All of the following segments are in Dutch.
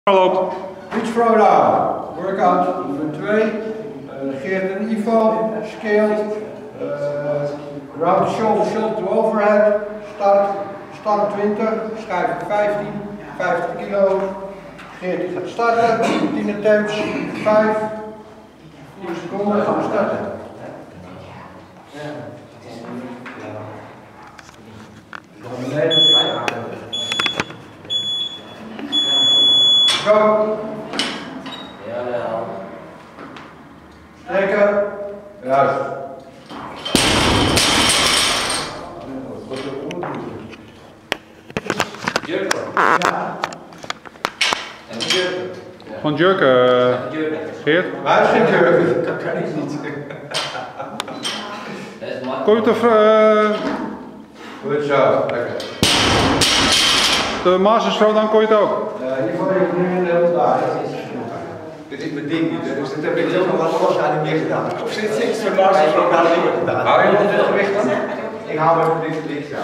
Hallo. Beach Throwdown, workout nummer 2, Geert en Ivo, scale, round shoulder to overhead, start 20, schijf 15, 50 kilo. Geert die gaat starten, 10 attempts, 5, 10 seconden, gaan we starten. Go! Jawel. Trekken. Juist. Jurken. Ja. En jurken. Gewoon jurken, Geert. Hij is geen jurk. Dat kan ik niet. Dat is makkelijk. Kon je toch Goed zo, lekker. de Masters Throwdown kon je het ook? Hiervoor heb ik nu een hele dag. Dit is mijn ding niet, dus dat heb ik zelf nog wel jaar niet meer gedaan. Of zit ik zo lang als ik nog niet meer gedaan. Hou je nog veel gewicht dan? Ik hou even dit licht, ja.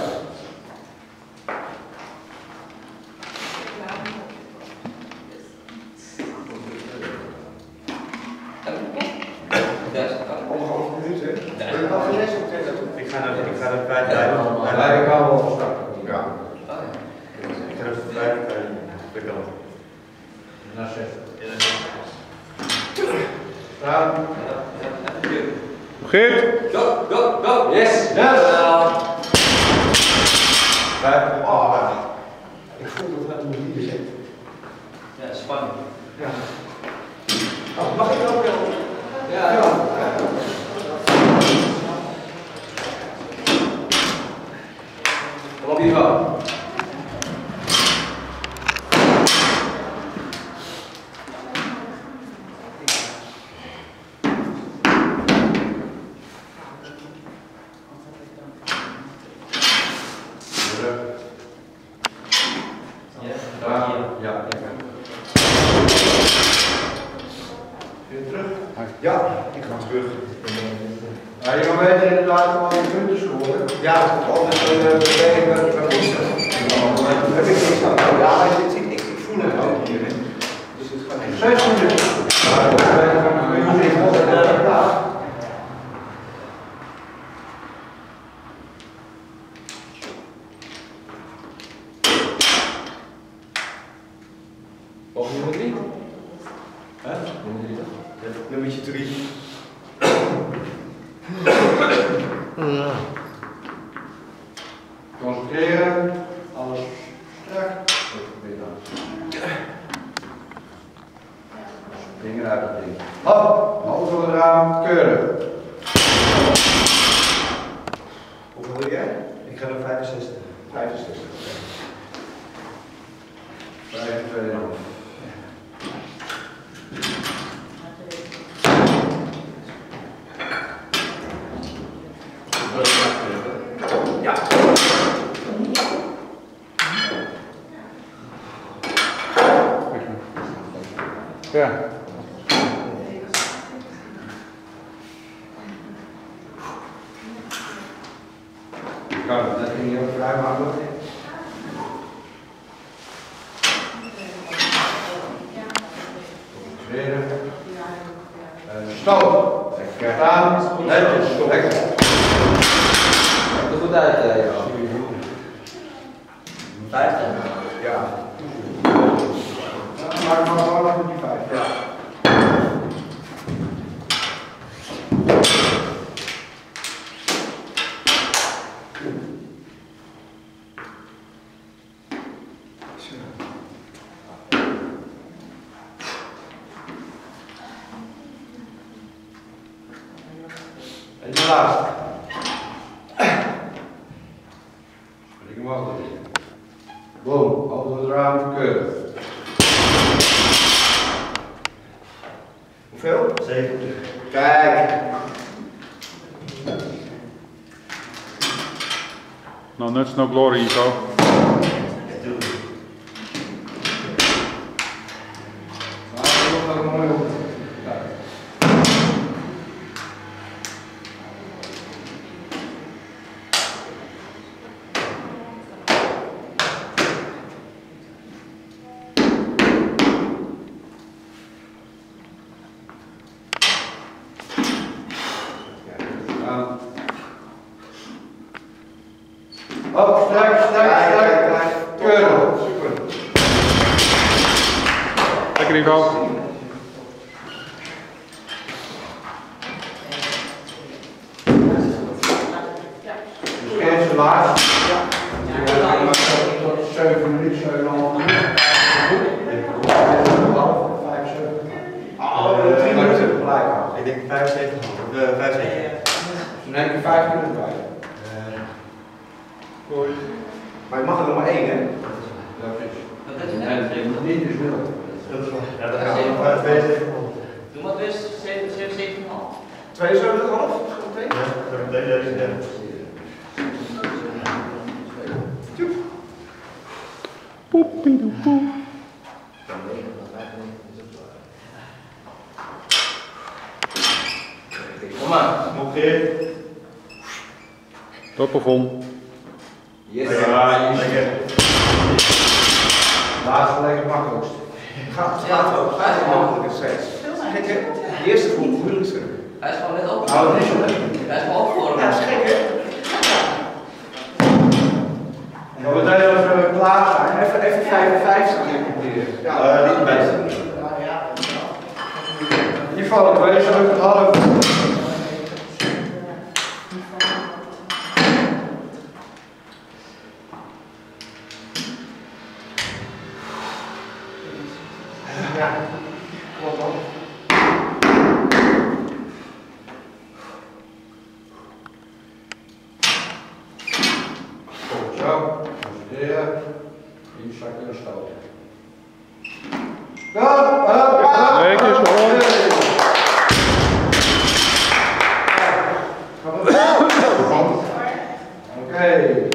Ik ga er 5 bij. Ja, ik hou wel starten. Ja. Ik ga er 5 bij. Naar 6. Staan. Geert? Go, go, go! Yes! Ja! 5. Oh, ik voel dat het nog niet zit. Ja, spanning. Ja. Oh, mag ik ook wel? Ja. Ja. Kom op, Ivo. Ja, lekker. Weer terug? Ja, ik ga terug. Ja, je kan beter inderdaad gewoon je punten scoren. Ja, anders ben ik met poetsen. Heb ik niks aan. Ja, ik voel het ook hier. Dus het gaat niet. 6 minuten. Ja, dat is Of nummer 3? Hè? Nummertje 3. concentreren, alles strak. Dingen uit het ding. Hop, hals door het raam, keurig. Hoeveel wil jij? Ik ga naar 65. 65. 5, 2, 0. Ja. Ja. Dat ging heel vrij makkelijk. Stop. Lekker staan. Netjes. Lekker. Er goed uit, ja. 50? Ja. Maak maar gewoon nog met die 5. Ja. En de laatste. Spring hem af. Boom, over het raam, keurig. Hoeveel? 70. Kijk. No nuts, no glory, Ivo. Maar dat is ook mooi op. Lekker Ivo. Eerst de laatste. Ja. 7 minuten, 7,5 minuten. Oh, 3 minuten gelijk. Ik denk 75. 75. Dan neem je 5 minuten bij. Maar je mag er nog maar 1, hè? Niet is 0. Dat is wel. Ja, dat gaat nog 72. Doe maar dus 77,5. 72,5? Meteen? Ja, meteen deze, ja. Kom maar. Nog keer. Tot plafond. Yes. Ja, lekker. Laatste lekker makkelijkst. Gaat ook. Gaat ook makkelijker steeds. Gek, hè? De eerste voelt het moeilijkste. Hij is gewoon net op. Nou, dat is zo lekker. Hij is gewoon opgevormd. Ja, dat is gek, hè? En we meteen even klaar zijn. Even 55 proberen. Ja, niet best. In ieder geval 2 stukken half. Ja, klopt dan. Goed zo, concentreren. Hier zak je een stoot. Netjes hoor. Oké.